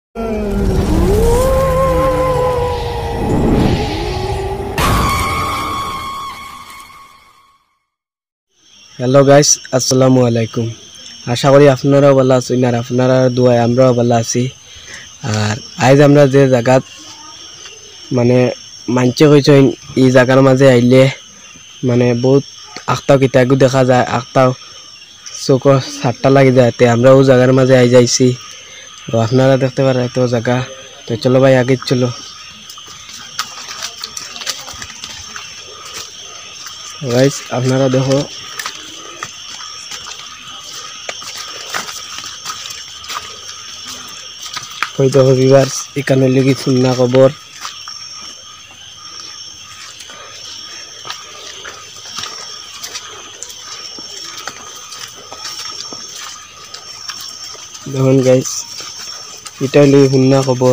Hello guys, अस्सलामु आलैकुम। आशा करी आपनाराও ভালো আছেন আর আপনারা দোয়ায় আমরাও ভালো আছি। আর আজ আমরা যে জায়গা মানে মানছে কইছেন এই জায়গার মাঝে আইলে মানে বহুত আখতাও কিতাগু দেখা যায়, আখতাও চোখর সাতটা লাগি যায়। তে আমরা ও জায়গার মাঝে আই যাইছি, তো আপনারা দেখতে পারেন এত জায়গা। তো চলো ভাই আগে চলো। গাইস আপনারা দেখো হয়তো ভিউয়ার্স এখানে লেগে শুননা খবর। দেখুন গাইস, এটা লেগে শুননা খবর।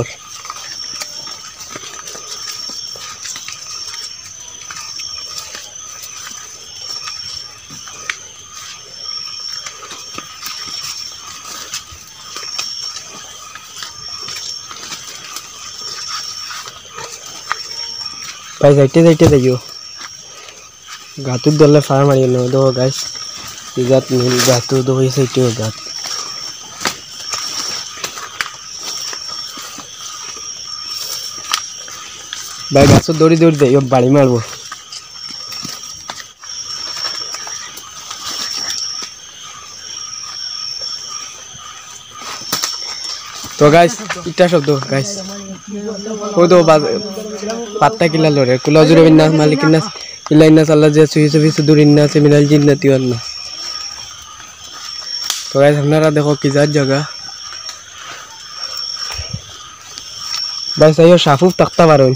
भाई जाइते जाइते जाइयो गातुर दले फार मारी न दो गाइस इजात मिल गातुर दो ही सैटे हो गात भाई गासो दौड़ी दौड़ी जाइयो बाड़ी मारबो। तो गाइस इटा शब्द गाइस वो तो पत्ता किला लोरे कुला जुरे बिन्ना मालिकिना इलाइना साला जे सुई सुई सुदुरिना से मिनल जिन्नती वरना। तो गाइस हमारा देखो किजात जगह बस आयो शाफुफ तख्ता बारोन।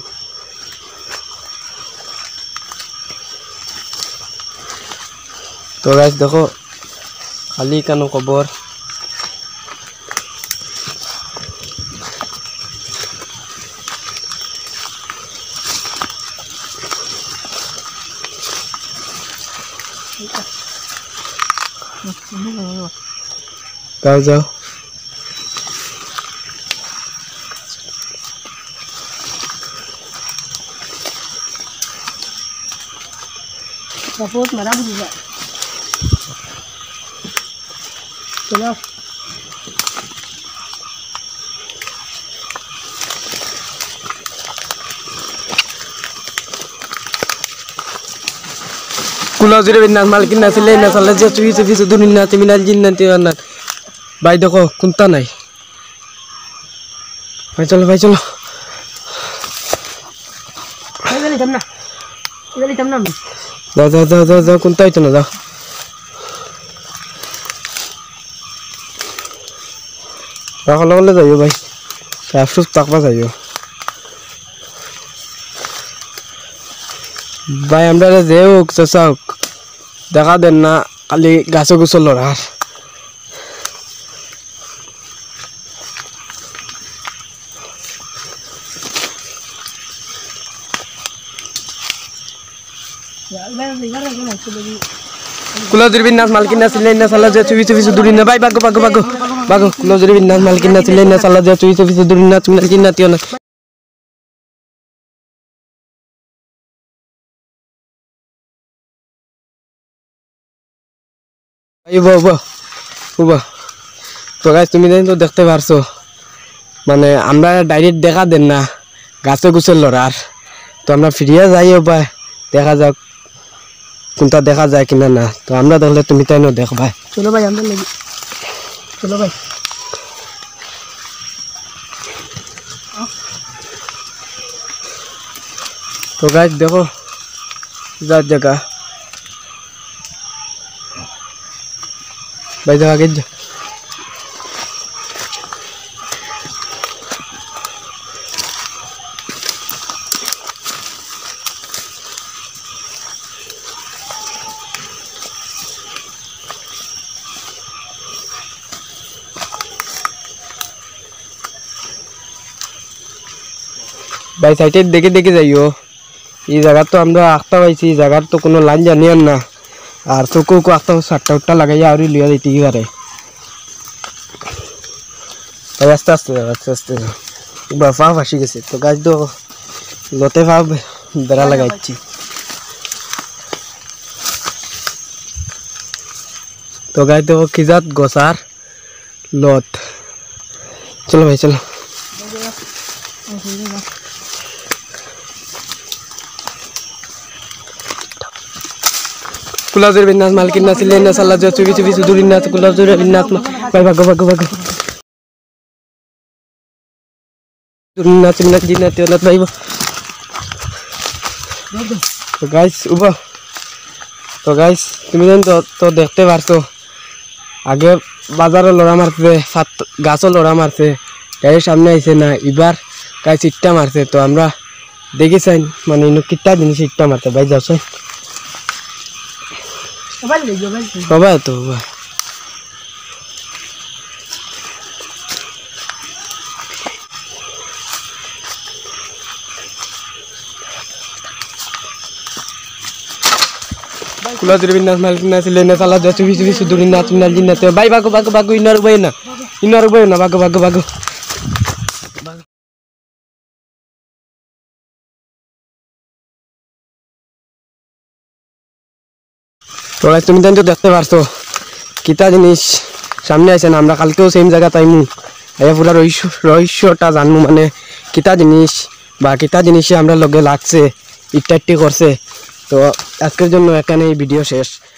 तो गाइस देखो खाली कानो खबर जाओ जाओ सपोर्ट मरा बुझा चलो कुला जुरे बिन्ना मालिकिना से लेना साला जे सुई सुई सुदुरिना से मिनल जिन्नती वरना। भाई देखो कुंता नहीं भाई चलो इधर जमना जाओ जाओ जाओ जाओ जाओ कुंता ही तो ना जाओ राखो लगले जाइयो भाई अफसोस तकवा जाइयो भाई हमरा जे होक ससाक দেখা দেন না খালি গাছে গুছো লড়ার। कुलाजुरी बिन्नास मालकिना सिलेना साला जे चुई चुई सुदुरिना भाई बागो बागो बागो बागो कुलाजुरी बिन्नास मालकिना सिलेना साला जे चुई चुई सुदुरिना चुनल जिन्नती वरना। तो गाइस तुम तो देखते पारছো মানে আমরা ডাইরেক্ট দেখা দেন না গাছে গুছে লড়ার। তো আমরা ফিরিয়ে যাই ভাই দেখা যাক কোনটা দেখা যায় কিনা না। তো আমরা দেখলে তুমি তাই না দেখবা। चलो भाई अंदर लगी चलो भाई तो गाइस देखो जात जगह भाई जा आगे जा भाई साइड देखे देखे जाइयो ये जगह तो আমরা আখতা পাইছি জায়গার তো কোনো লাইন জানিয়ান না আর চোখো আখতা 7টা 8টা লাগাইয়া আরই লিয়া দিতে পারে। আস্তে আস্তে আস্তে আস্তে পা ফাঁসি গেছে তো গাছ তো লতে পা বেড়া লাগাইছি তো গাছ তো খিজাত গোসার লত চলো ভাই চলো কুলাজের বিন্যাস মালকিন নাচ লেনা সাল্লা যে চুবি চুবি সুদুরিন নাচ কুলাজের বিন্যাস ভাই ভাগো ভাগো ভাগো দুরিন নাচ নাচ দিন নাচ ওলাত ভাই তো গাইস উবা তো গাইস তুমি জানো তো দেখতে পারছো আগে বাজারে লড়া মারছে গাছও লড়া মারছে গাড়ির সামনে আইছে না এবার গাছ ইট্টা মারছে তো আমরা দেখেছেন মানে কিটা জিনিস ইট্টা মারতে ভাই যাচ্ছে সবাই তো কুলাজের বিন্যাস মালিক নাচ লেনা সালা যা চুবি চুবি সুদুরি নাচ মিনাল জিন নাচ ভাই ভাগো ভাগো ভাগো ইনার বই না ভাগো ভাগো ভাগো তো তুমি তো দেখতে পারছো কিতা জিনিস সামনে আছে না আমরা কালকেও সেম জায়গা তাইমু আয়া পুরা রহস্যটা জানমু মানে কিতা জিনিস বা কিতা জিনিসে আমরা লগে লাগছে ইত্যাদি করছে তো আজকের জন্য এখানে ভিডিও শেষ।